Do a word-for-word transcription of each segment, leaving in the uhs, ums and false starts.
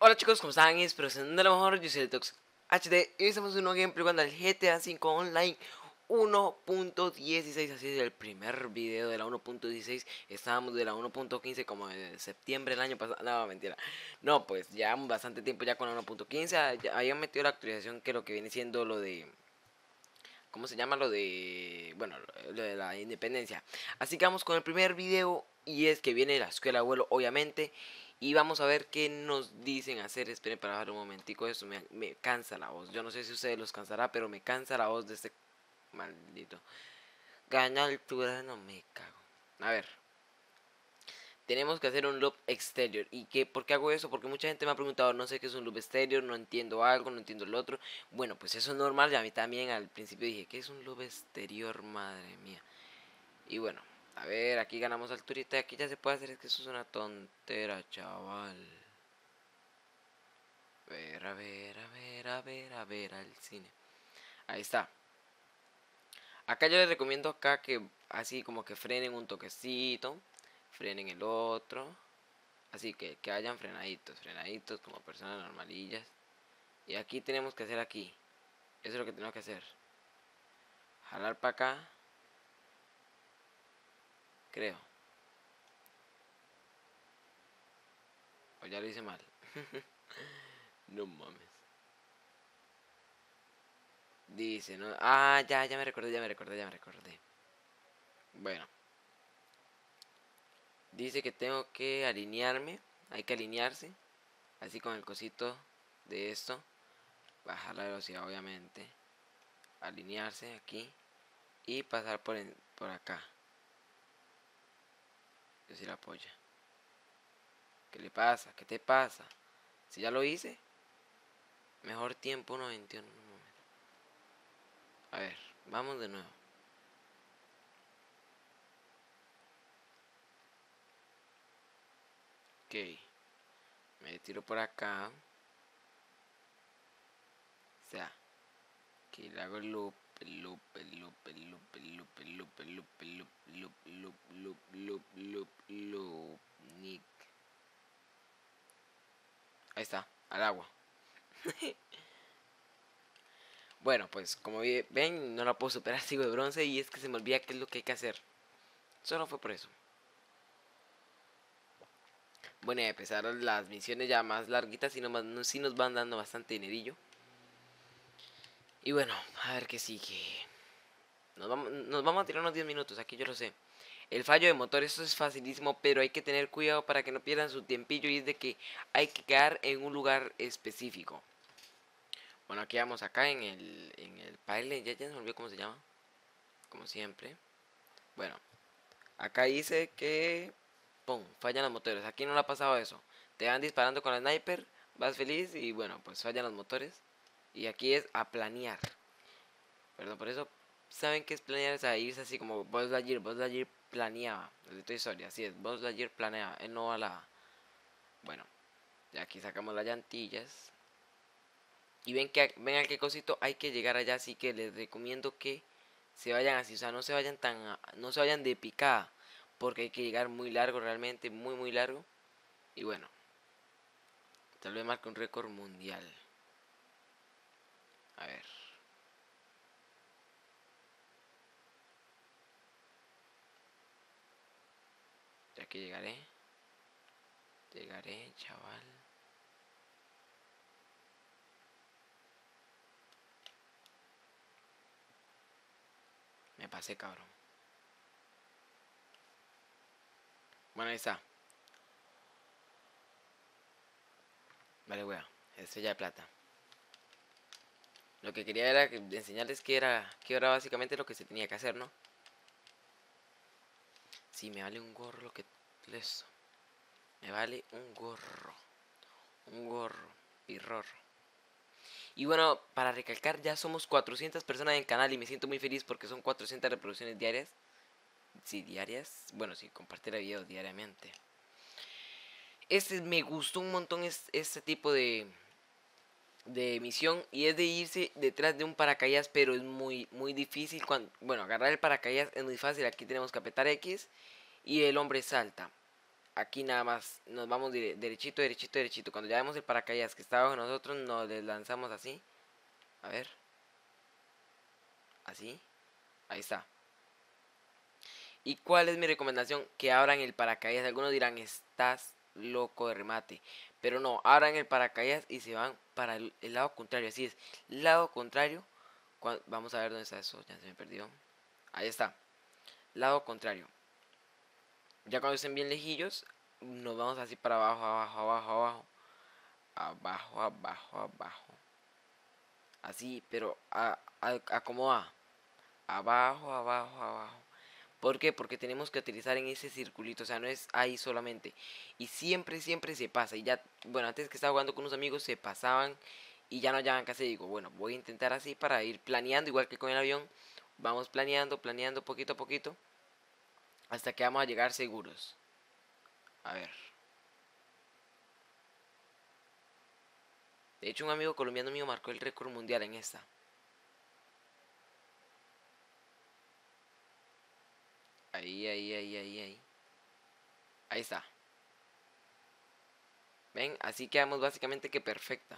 Hola chicos, ¿cómo están? Espero que estén de lo mejor. Yo soy el Tox H D y hoy estamos en un nuevo gameplay jugando al G T A cinco Online uno punto dieciséis. Así es, el primer video de la uno punto dieciséis. Estábamos de la uno punto quince como en septiembre del año pasado. No, mentira. No, pues llevamos bastante tiempo ya con la uno punto quince. Habían metido la actualización que lo que viene siendo lo de... ¿Cómo se llama? Lo de... Bueno, lo de la independencia. Así que vamos con el primer video. Y es que viene la escuela abuelo, obviamente. Y vamos a ver qué nos dicen hacer. Esperen para bajar un momentico. Eso me, me cansa la voz. Yo no sé si a ustedes los cansará, pero me cansa la voz de este maldito. Gana altura, no me cago. A ver. Tenemos que hacer un loop exterior. ¿Y qué, por qué hago eso? Porque mucha gente me ha preguntado, no sé qué es un loop exterior, no entiendo algo, no entiendo el otro. Bueno, pues eso es normal. Y a mí también al principio dije, ¿qué es un loop exterior? Madre mía. Y bueno, a ver, aquí ganamos alturita. Aquí ya se puede hacer, es que eso es una tontera, chaval. A ver, a ver, a ver, a ver, a ver al cine. Ahí está. Acá yo les recomiendo acá que así como que frenen un toquecito, frenen el otro. Así que que hayan frenaditos, frenaditos como personas normalillas. Y aquí tenemos que hacer aquí. Eso es lo que tenemos que hacer. Jalar para acá. Creo. O ya lo hice mal. No mames. Dice, ¿no? Ah, ya, ya me recordé, ya me recordé, ya me recordé. Bueno. Dice que tengo que alinearme. Hay que alinearse. Así con el cosito de esto. Bajar la velocidad, obviamente. Alinearse aquí. Y pasar por, en, por acá. Yo sí la apoya. ¿Qué le pasa? ¿Qué te pasa? Si ya lo hice. Mejor tiempo uno veintiuno. A ver, vamos de nuevo. Ok. Me tiro por acá. O sea. Aquí le hago el loop. El loop, el loop, el loop, el loop, el loop, el loop, el loop, loop, loop, loop, loop, loop, loop, Nick. Ahí está, al agua. Bueno, pues como ven, no la puedo superar, sigo de bronce y es que se me olvida qué es lo que hay que hacer. Solo fue por eso. Bueno, y a pesar de las misiones ya más larguitas, sí nos, sí nos van dando bastante dinerillo. Y bueno, a ver qué sigue. Nos vamos, nos vamos a tirar unos diez minutos, aquí yo lo sé. El fallo de motor, eso es facilísimo, pero hay que tener cuidado para que no pierdan su tiempillo. Y es de que hay que quedar en un lugar específico. Bueno, aquí vamos acá en el, en el pilot, ya, ya se me olvidó cómo se llama. Como siempre. Bueno, acá dice que... ¡Pum! Fallan los motores. Aquí no le ha pasado eso. Te van disparando con la sniper, vas feliz y bueno, pues fallan los motores. Y aquí es a planear. Perdón, por eso, ¿saben qué es planear? Es a irse así como Buzz Lightyear. Buzz Lightyear planeaba. El de Toy Story, así es. Buzz Lightyear planeaba. Él no va a la... Bueno, ya aquí sacamos las llantillas. Y ven que ven a qué cosito hay que llegar allá. Así que les recomiendo que se vayan así. O sea, no se vayan tan... No se vayan de picada. Porque hay que llegar muy largo realmente. Muy, muy largo. Y bueno. Tal vez marque un récord mundial. A ver. Ya que llegaré. Llegaré, chaval. Me pasé, cabrón. Bueno, ahí está. Vale, wea. Estrella de plata. Lo que quería era enseñarles que era, que era básicamente lo que se tenía que hacer, ¿no? Sí, me vale un gorro lo que... Eso. Me vale un gorro. Un gorro. Pirrorro. Y bueno, para recalcar, ya somos cuatrocientas personas en el canal y me siento muy feliz porque son cuatrocientas reproducciones diarias. Sí, diarias. Bueno, sí, compartir videos diariamente. Este me gustó un montón este, este tipo de... de misión y es de irse detrás de un paracaídas, pero es muy muy difícil cuando, bueno, agarrar el paracaídas es muy fácil. Aquí tenemos que apretar X y el hombre salta. aquí nada más nos vamos dire- derechito, derechito, derechito. Cuando ya vemos el paracaídas que está abajo de nosotros, nos le lanzamos así. A ver. Así. Ahí está. ¿Y cuál es mi recomendación? Que abran el paracaídas. Algunos dirán, estás loco de remate. Pero no, abran el paracaídas y se van para el, el lado contrario. Así es, lado contrario. Cua- Vamos a ver dónde está eso. Ya se me perdió. Ahí está. Lado contrario. Ya cuando estén bien lejillos, nos vamos así para abajo, abajo, abajo, abajo. Abajo, abajo, abajo. Así, pero a, a, a cómo va. Abajo, abajo, abajo. ¿Por qué? Porque tenemos que utilizar en ese circulito, o sea, no es ahí solamente. Y siempre, siempre se pasa. Y ya, bueno, antes que estaba jugando con unos amigos se pasaban y ya no hallaban qué hacer. Digo, bueno, voy a intentar así para ir planeando, igual que con el avión. Vamos planeando, planeando poquito a poquito, hasta que vamos a llegar seguros. A ver. De hecho, un amigo colombiano mío marcó el récord mundial en esta. Ahí, ahí, ahí, ahí, ahí. Ahí está. ¿Ven? Así quedamos básicamente que perfecta.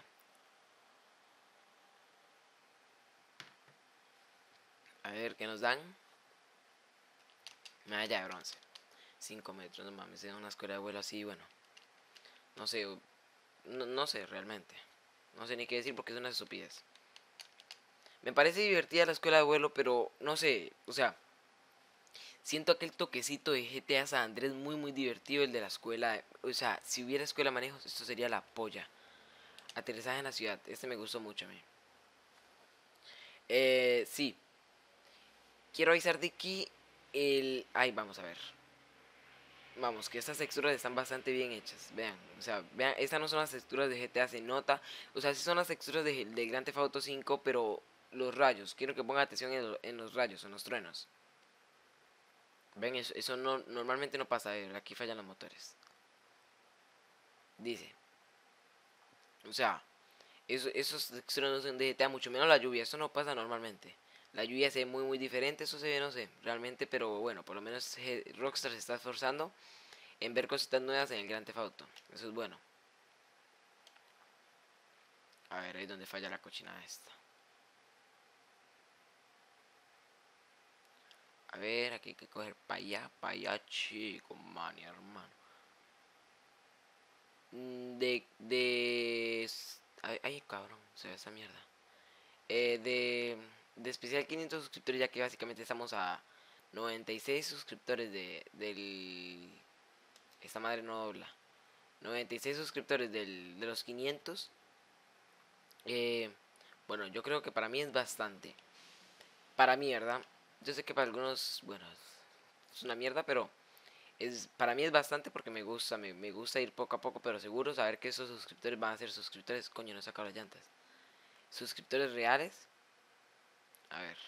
A ver, ¿qué nos dan? Medalla de bronce. Cinco metros, no mames, en una escuela de vuelo así, bueno. No sé, no, no sé realmente. No sé ni qué decir porque es una estupidez. Me parece divertida la escuela de vuelo, pero no sé, o sea, siento aquel toquecito de G T A San Andrés muy muy divertido, el de la escuela. O sea, si hubiera escuela de manejos, esto sería la polla. Aterrizaje en la ciudad, este me gustó mucho a mí. Eh, sí, quiero avisar de que el... Ay, vamos a ver. Vamos, que estas texturas están bastante bien hechas. Vean, o sea, vean, estas no son las texturas de G T A, se nota. O sea, sí son las texturas de, de Grand Theft Auto cinco, pero los rayos. Quiero que pongan atención en, lo- en los rayos, en los truenos. Ven, eso, eso no, normalmente no pasa, eh, aquí fallan los motores. Dice, o sea, eso, esos texturas no son de G T A, mucho menos la lluvia. Eso no pasa normalmente. La lluvia se ve muy, muy diferente, eso se ve, no sé, realmente, pero bueno, por lo menos G- Rockstar se está esforzando en ver cositas nuevas en el Grand Theft Auto. Eso es bueno. A ver, ahí es donde falla la cochinada esta. A ver, aquí hay que coger para allá, para allá, chico, man, hermano. Mm, De, de... Ay, ay, cabrón, se ve esa mierda. Eh, de, de especial quinientos suscriptores, ya que básicamente estamos a noventa y seis suscriptores de, del... Esta madre no dobla. noventa y seis suscriptores del, de los quinientos. Eh, bueno, yo creo que para mí es bastante. Para mí, ¿verdad? Yo sé que para algunos, bueno, es una mierda, pero es, para mí es bastante porque me gusta, me, me gusta ir poco a poco, pero seguro saber que esos suscriptores van a ser suscriptores, coño, no he sacado las llantas. Suscriptores reales. A ver.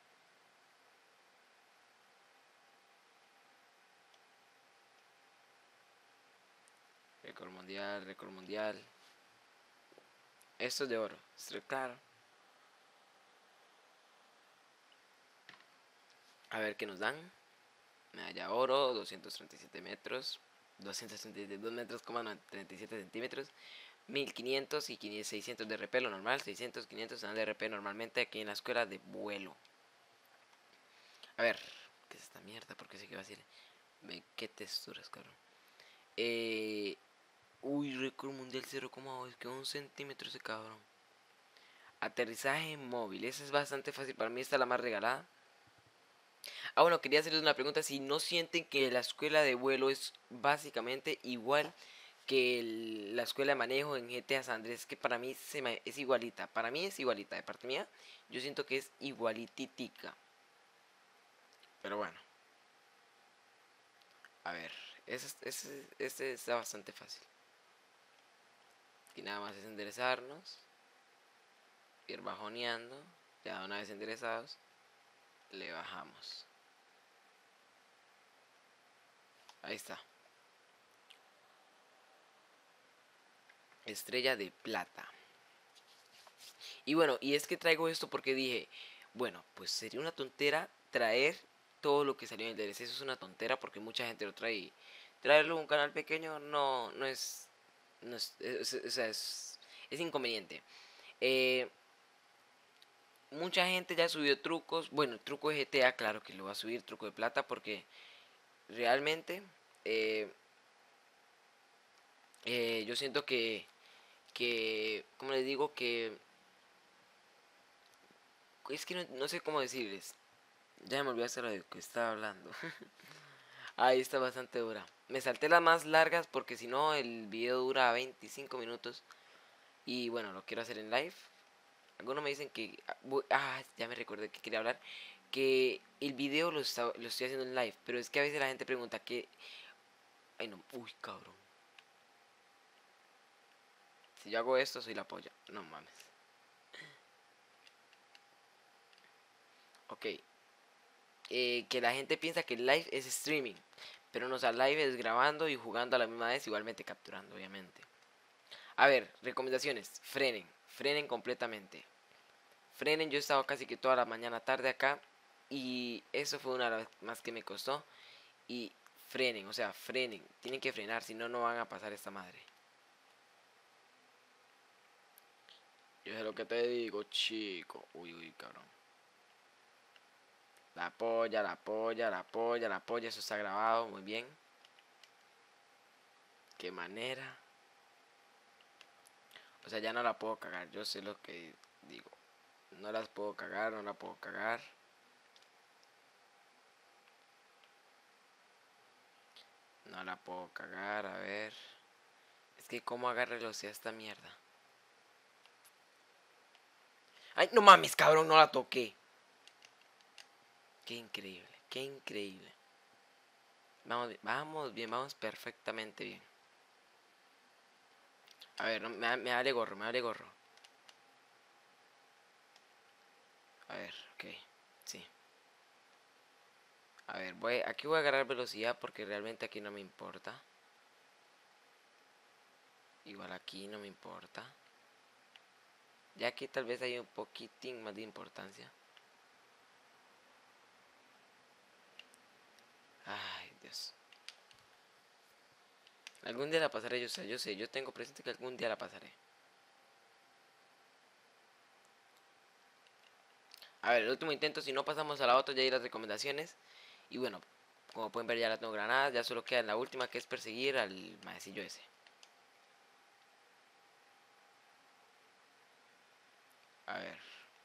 Récord mundial, récord mundial. Esto es de oro, esto es claro. A ver qué nos dan. Medalla oro, doscientos treinta y siete metros. doscientos treinta y dos metros, treinta y siete centímetros. mil quinientos y seiscientos de R P, lo normal. seiscientos, quinientos dan de R P normalmente aquí en la escuela de vuelo. A ver, ¿qué es esta mierda? Porque sé que va a decir. Ve, qué texturas, cabrón. Eh, uy, récord mundial cero coma dos, que un centímetro ese cabrón. Aterrizaje móvil, esa es bastante fácil. Para mí esta es la más regalada. Ah, bueno, quería hacerles una pregunta. Si no sienten que la escuela de vuelo es básicamente igual que el- la escuela de manejo en G T A San Andrés, que para mí se me, es igualita. Para mí es igualita. De parte mía, yo siento que es igualititica. Pero bueno, a ver. Este, este, este está bastante fácil. Y nada más es enderezarnos, ir bajoneando. Ya una vez enderezados, le bajamos. Ahí está. Estrella de plata. Y bueno, y es que traigo esto porque dije, bueno, pues sería una tontera traer todo lo que salió en el D L C. Eso es una tontera porque mucha gente lo trae. traerlo a un canal pequeño no, no es, no es, es, es, es, es inconveniente. Eh, mucha gente ya subió trucos, bueno, truco de G T A, claro que lo va a subir, truco de plata, porque realmente eh, eh, yo siento que, que, como les digo, que es que no, no sé cómo decirles. Ya me olvidé hacer lo de que estaba hablando. Ahí está bastante dura. Me salté las más largas porque si no el video dura veinticinco minutos. Y bueno, lo quiero hacer en live. Algunos me dicen que... Ah, ya me recordé que quería hablar. Que el video lo, está, lo estoy haciendo en live. Pero es que a veces la gente pregunta que... Ay no, uy cabrón. Si yo hago esto soy la polla. No mames. Ok. Eh, que la gente piensa que el live es streaming. Pero no, o sea, live es grabando y jugando a la misma vez, igualmente capturando, obviamente. A ver, recomendaciones. Frenen. Frenen completamente. Frenen, yo he estado casi que toda la mañana tarde acá. Y eso fue una de las más que me costó. Y frenen, o sea, frenen. Tienen que frenar, si no, no van a pasar esta madre. Yo sé lo que te digo, chico. Uy, uy, cabrón. La polla, la polla, la polla, la polla. Eso está grabado, muy bien. Qué manera. O sea, ya no la puedo cagar. Yo sé lo que digo. No las puedo cagar, no la puedo cagar. No la puedo cagar, a ver. Es que cómo agarre velocidad esta mierda. Ay, no mames, cabrón, no la toqué. Qué increíble, qué increíble. Vamos bien, vamos bien, vamos perfectamente bien. A ver, no, me, me vale gorro, me vale gorro. A ver, ok, sí. A ver, voy, aquí voy a agarrar velocidad porque realmente aquí no me importa. Igual aquí no me importa. Ya aquí tal vez hay un poquitín más de importancia. Ay, Dios. Algún día la pasaré, yo sé, yo sé, yo tengo presente que algún día la pasaré. A ver, el último intento, si no pasamos a la otra, ya hay las recomendaciones. Y bueno, como pueden ver ya la tengo granadas, ya solo queda en la última que es perseguir al maecillo ese. A ver.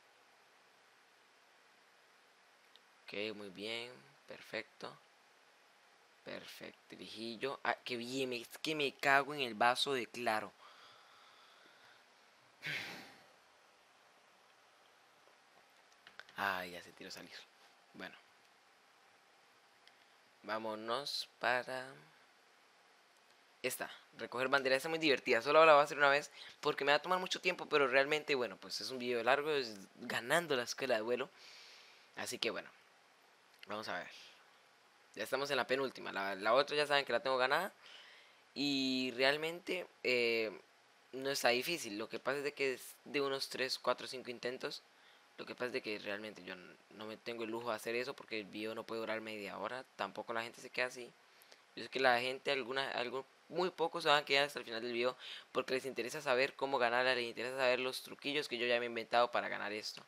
Ok, muy bien, perfecto. Perfecto, Trijillo. Ah, qué bien, es que me cago en el vaso de claro. Ah, ya se tiró a salir. Bueno, vámonos para esta. Recoger bandera, está muy divertida. Solo la voy a hacer una vez porque me va a tomar mucho tiempo, pero realmente, bueno, pues es un video largo, es ganando la escuela de vuelo. Así que bueno, vamos a ver. Ya estamos en la penúltima. La, la otra ya saben que la tengo ganada. Y realmente eh, no está difícil. Lo que pasa es de que es de unos tres, cuatro, cinco intentos. Lo que pasa es de que realmente yo no me tengo el lujo de hacer eso porque el video no puede durar media hora. Tampoco la gente se queda así. Yo sé que la gente, alguna, algo, muy pocos se van a quedar hasta el final del video porque les interesa saber cómo ganarla, les interesa saber los truquillos que yo ya me he inventado para ganar esto.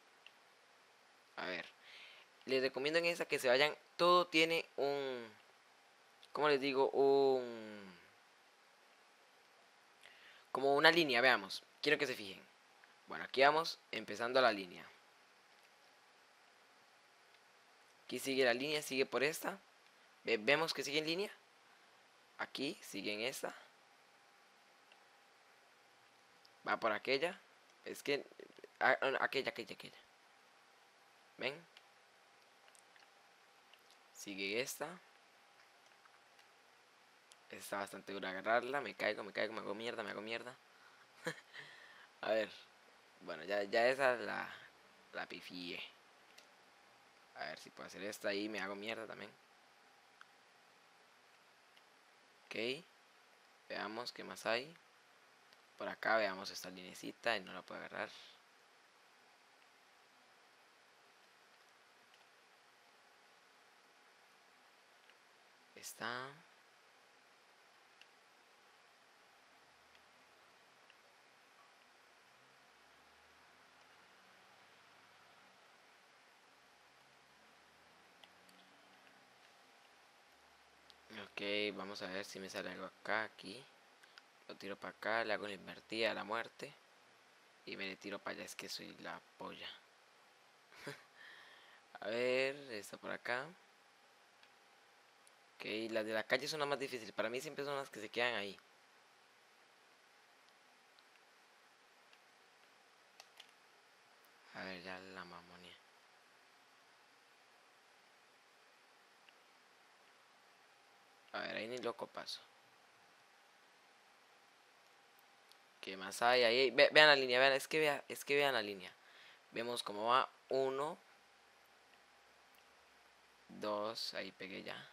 A ver, les recomiendo en esa que se vayan. Todo tiene un, ¿cómo les digo? Un, como una línea, veamos. Quiero que se fijen. Bueno, aquí vamos empezando la línea. Aquí sigue la línea, sigue por esta. Vemos que sigue en línea. Aquí sigue en esta. Va por aquella. Es que... a- a- aquella, aquella, aquella. ¿Ven? Sigue esta. Está bastante dura agarrarla. Me caigo, me caigo, me hago mierda, me hago mierda. A ver. Bueno, ya, ya esa la, la pifié. A ver si puedo hacer esta ahí. Me hago mierda también. Ok. Veamos qué más hay. Por acá veamos esta linecita y no la puedo agarrar. Está. Ok, vamos a ver si me sale algo acá, aquí. Lo tiro para acá, le hago la invertida a la muerte. Y me le tiro para allá, es que soy la polla. A ver, está por acá. Ok, las de la calle son las más difíciles. Para mí siempre son las que se quedan ahí. A ver, ya la mamonía. A ver, ahí ni loco paso. ¿Qué más hay ahí? Ve- vean la línea, vean, es que vea, es que vean la línea. Vemos cómo va. Uno, dos, ahí pegué ya.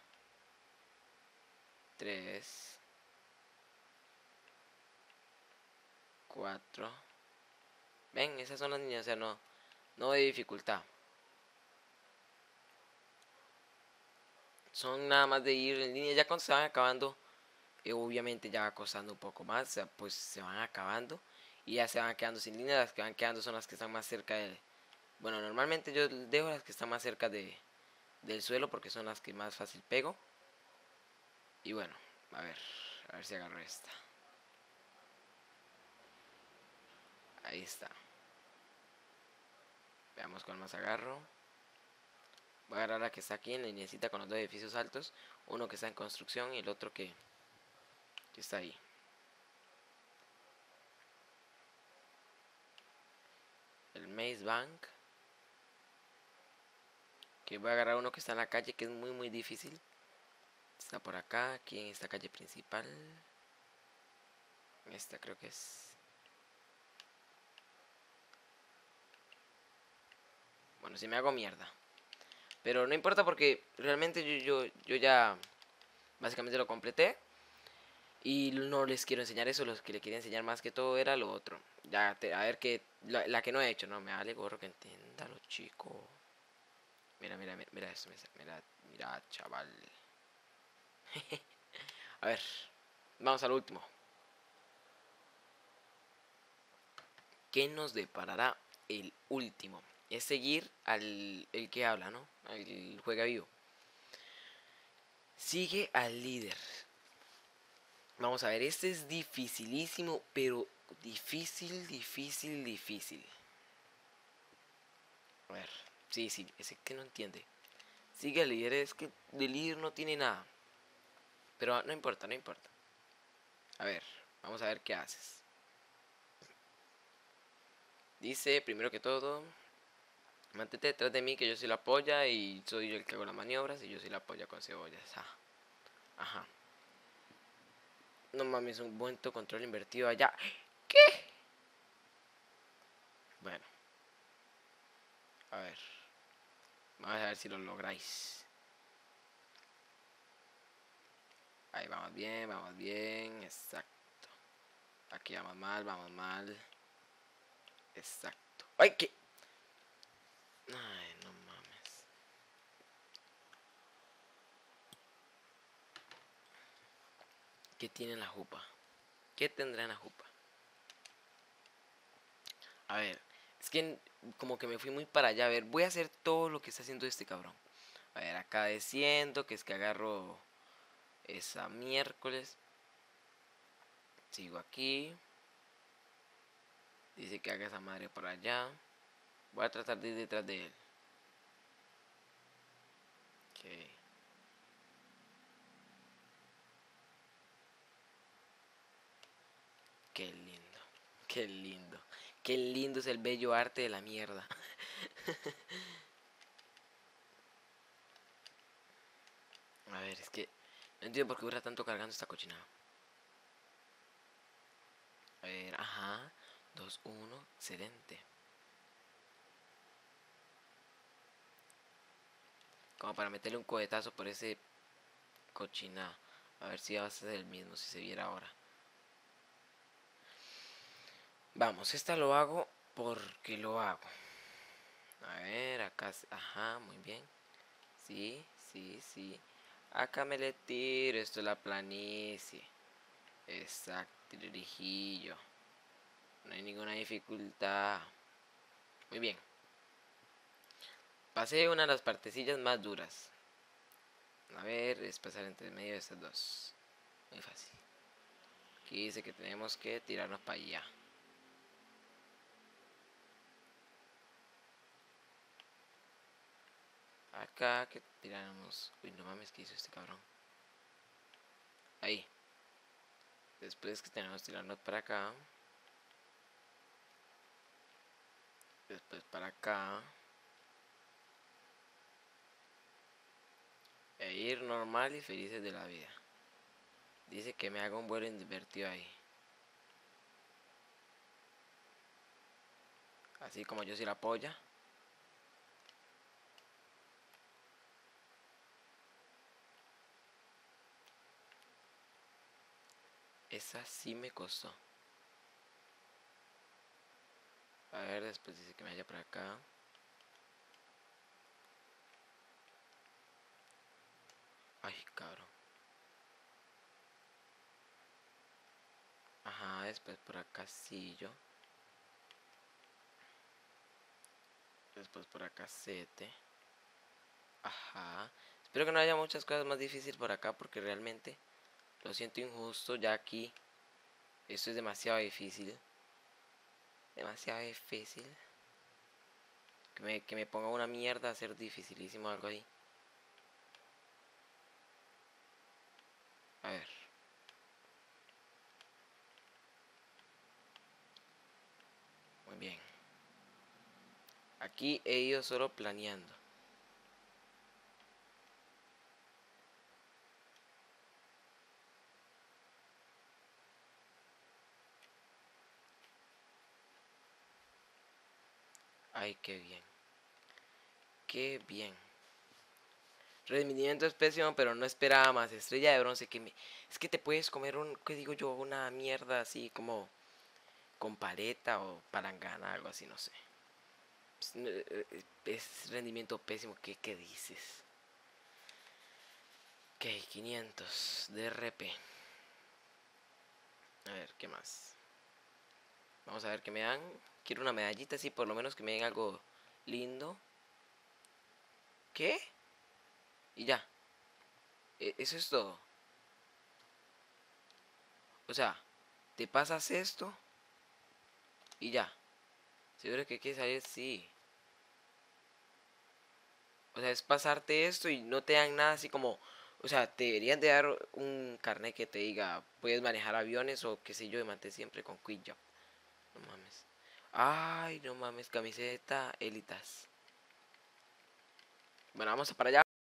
Tres, cuatro. Ven, esas son las líneas, o sea, no, no hay dificultad. Son nada más de ir en línea. Ya cuando se van acabando, eh, obviamente ya va costando un poco más. O sea, pues se van acabando. Y ya se van quedando sin línea. Las que van quedando son las que están más cerca de... Bueno, normalmente yo dejo las que están más cerca de, del suelo porque son las que más fácil pego. Y bueno, a ver, a ver si agarro esta. Ahí está. Veamos cuál más agarro. Voy a agarrar la que está aquí en la lineecita con los dos edificios altos. Uno que está en construcción y el otro que, que está ahí. El Maze Bank. Que voy a agarrar uno que está en la calle, que es muy muy difícil. Está por acá, aquí en esta calle principal. Esta creo que es. Bueno, si me hago mierda. Pero no importa porque realmente yo, yo, yo ya básicamente lo completé. Y no les quiero enseñar eso, lo que le quería enseñar más que todo era lo otro. Ya, te- a ver que la, la que no he hecho, no, me vale gorro que entiéndalo, chico. Mira, mira, mira, mira eso, mira, mira, chaval. A ver, vamos al último. ¿Qué nos deparará el último? Es seguir al el que habla, ¿no? Al juega vivo. Sigue al líder. Vamos a ver, este es dificilísimo, pero difícil, difícil, difícil. A ver, sí, sí, ese que no entiende. Sigue al líder, es que de líder no tiene nada. Pero no importa, no importa. A ver, vamos a ver qué haces. Dice, primero que todo, mantente detrás de mí que yo soy la polla y soy yo el que hago las maniobras y yo soy la polla con cebollas. Ah, ajá. No mames, un buen control invertido allá. ¿Qué? Bueno, a ver. Vamos a ver si lo lográis. Ahí vamos bien, vamos bien. Exacto. Aquí vamos mal, vamos mal. Exacto. ¡Ay, qué! Ay, no mames. ¿Qué tiene la jupa? ¿Qué tendrá en la jupa? A ver, es que como que me fui muy para allá. A ver, voy a hacer todo lo que está haciendo este cabrón. A ver, acá desciendo, que es que agarro esa miércoles. Sigo aquí. Dice que haga esa madre por allá. Voy a tratar de ir detrás de él. Ok. Qué lindo. Qué lindo. Qué lindo es el bello arte de la mierda. A ver, es que no entiendo por qué dura tanto cargando esta cochinada. A ver, ajá. Dos, uno, excelente. Como para meterle un cohetazo por ese cochinada. A ver si va a ser el mismo, si se viera ahora. Vamos, esta lo hago porque lo hago. A ver, acá, ajá, muy bien. Sí, sí, sí. Acá me le tiro, esto es la planicie. Exacto, dirijillo. No hay ninguna dificultad. Muy bien. Pasé una de las partecillas más duras. A ver, es pasar entre medio de estas dos. Muy fácil. Aquí dice que tenemos que tirarnos para allá. Acá que tiramos. Uy, no mames, ¿qué hizo este cabrón? Ahí. Después que tenemos que tirarnos para acá. Después para acá. E ir normal y felices de la vida. Dice que me haga un vuelo invertido ahí. Así como yo soy la polla. Esa sí me costó. A ver, después dice que me vaya por acá. Ay, cabrón. Ajá, después por acá sí yo. Después por acá sete. Ajá. Espero que no haya muchas cosas más difíciles por acá porque realmente lo siento injusto. Ya aquí esto es demasiado difícil. Demasiado difícil. Que me, que me ponga una mierda a ser dificilísimo algo ahí. A ver. Muy bien. Aquí he ido solo planeando. Ay, qué bien. Qué bien. Rendimiento es pésimo, pero no esperaba más. Estrella de bronce que me... Es que te puedes comer un... ¿Qué digo yo? Una mierda así como... Con paleta o palangana, algo así, no sé. Es rendimiento pésimo. ¿Qué, qué dices? Ok, quinientos de R P. A ver, ¿qué más? Vamos a ver qué me dan. Quiero una medallita así, por lo menos que me den algo lindo. ¿Qué? Y ya. E- Eso es todo. O sea, te pasas esto y ya. Seguro que quieres salir, sí. O sea, es pasarte esto y no te dan nada así como... O sea, te deberían de dar un carnet que te diga, puedes manejar aviones o qué sé yo, de mantener siempre con Quick Job. No mames. Ay, no mames, camiseta Elitas. Bueno, vamos para allá.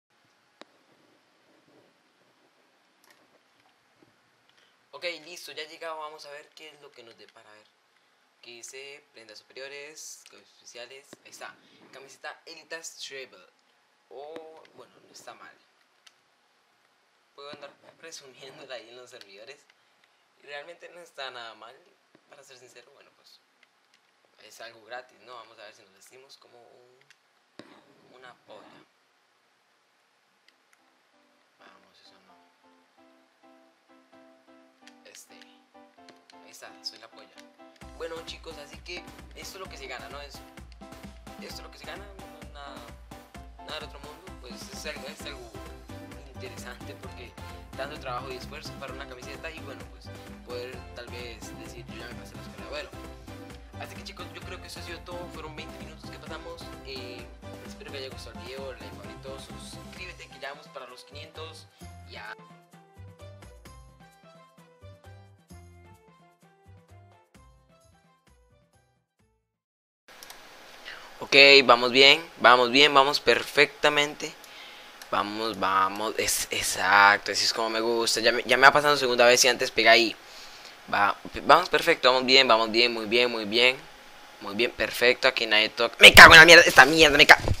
Ok, listo, ya llegado, vamos a ver qué es lo que nos depara. A ver. Que dice prendas superiores, cosas especiales. Ahí está, camiseta Elitas Travel. Oh, bueno, no está mal. Puedo andar presumiéndola ahí en los servidores. Y realmente no está nada mal. Para ser sincero, bueno, pues es algo gratis, ¿no? Vamos a ver si nos vestimos como un, como una polla. Vamos, eso no. Este. Ahí está, soy la polla. Bueno, chicos, así que esto es lo que se gana, ¿no? Es, esto es lo que se gana, no es nada, nada del otro mundo. Pues es algo, es algo interesante porque tanto trabajo y esfuerzo para una camiseta y bueno, pues poder tal vez decir yo ya me pasé la escuela. Bueno, así que chicos, yo creo que eso ha sido todo. Fueron veinte minutos que pasamos. Eh, espero que haya gustado el video, like favorito, suscríbete que ya vamos para los quinientos. Ya. Ok, vamos bien, vamos bien, vamos perfectamente. Vamos, vamos, es exacto, así es como me gusta. Ya me, ya me ha pasado segunda vez y antes pega ahí. Va, vamos perfecto, vamos bien, vamos bien, muy bien, muy bien. Muy bien, perfecto, aquí nadie toca. Me cago en la mierda, esta mierda, me cago.